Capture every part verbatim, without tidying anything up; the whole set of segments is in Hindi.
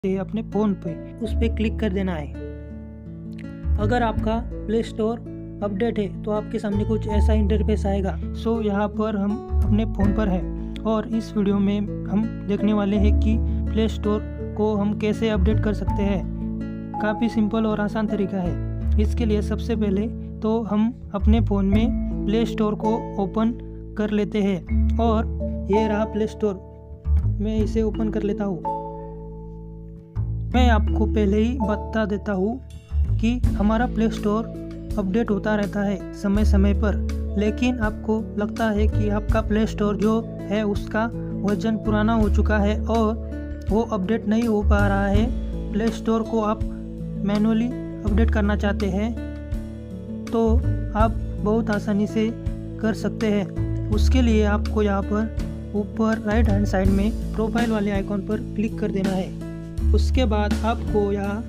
से अपने फ़ोन पे उस पर क्लिक कर देना है। अगर आपका प्ले स्टोर अपडेट है तो आपके सामने कुछ ऐसा इंटरफेस आएगा। सो यहाँ पर हम अपने फ़ोन पर हैं और इस वीडियो में हम देखने वाले हैं कि प्ले स्टोर को हम कैसे अपडेट कर सकते हैं। काफ़ी सिंपल और आसान तरीका है। इसके लिए सबसे पहले तो हम अपने फ़ोन में प्ले स्टोर को ओपन कर लेते हैं और ये रहा प्ले स्टोर। मैं इसे ओपन कर लेता हूँ। मैं आपको पहले ही बता देता हूँ कि हमारा प्ले स्टोर अपडेट होता रहता है समय समय पर, लेकिन आपको लगता है कि आपका प्ले स्टोर जो है उसका वर्जन पुराना हो चुका है और वो अपडेट नहीं हो पा रहा है। प्ले स्टोर को आप मैनुअली अपडेट करना चाहते हैं तो आप बहुत आसानी से कर सकते हैं। उसके लिए आपको यहाँ पर ऊपर राइट हैंड साइड में प्रोफाइल वाले आइकॉन पर क्लिक कर देना है। उसके बाद आपको यहाँ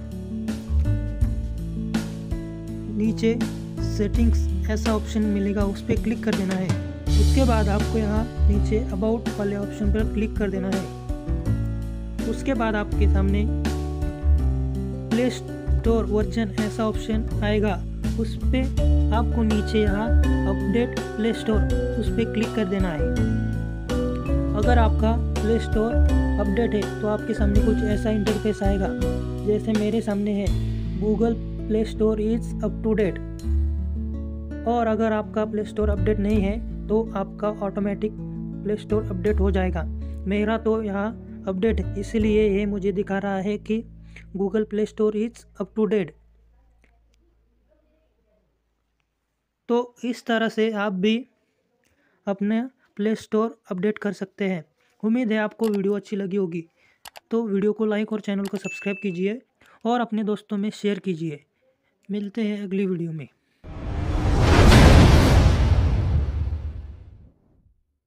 नीचे सेटिंग्स ऐसा ऑप्शन मिलेगा, उस पर क्लिक कर देना है। उसके बाद आपको यहाँ नीचे अबाउट वाले ऑप्शन पर क्लिक कर देना है। उसके बाद आपके सामने प्ले स्टोर वर्जन ऐसा ऑप्शन आएगा, उस पर आपको नीचे यहाँ अपडेट प्ले स्टोर उस पर क्लिक कर देना है। अगर आपका प्ले स्टोर अपडेट है तो आपके सामने कुछ ऐसा इंटरफेस आएगा जैसे मेरे सामने है, Google play store is up to date. और अगर आपका प्ले स्टोर अपडेट नहीं है तो आपका ऑटोमेटिक प्ले स्टोर अपडेट हो जाएगा। मेरा तो यहाँ अपडेट है, इसलिए ये मुझे दिखा रहा है कि Google play store is up to date. तो इस तरह से आप भी अपने प्ले स्टोर अपडेट कर सकते हैं। उम्मीद है आपको वीडियो अच्छी लगी होगी, तो वीडियो को लाइक और चैनल को सब्सक्राइब कीजिए और अपने दोस्तों में शेयर कीजिए। मिलते हैं अगली वीडियो में।